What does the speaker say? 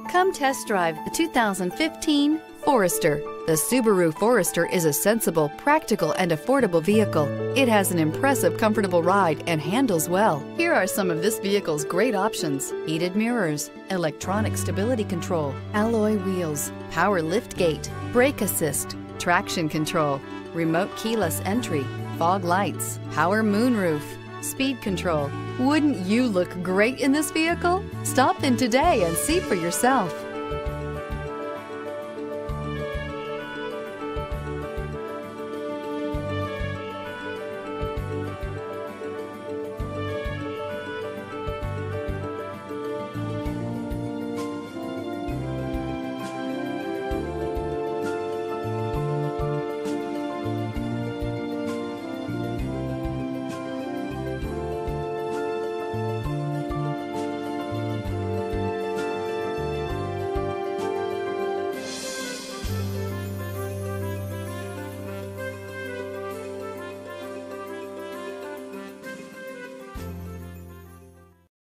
Come test drive the 2015 Forester. The Subaru Forester is a sensible, practical, and affordable vehicle. It has an impressive, comfortable ride and handles well. Here are some of this vehicle's great options: heated mirrors, electronic stability control, alloy wheels, power liftgate, brake assist, traction control, remote keyless entry, fog lights, power moonroof, speed control. Wouldn't you look great in this vehicle? Stop in today and see for yourself.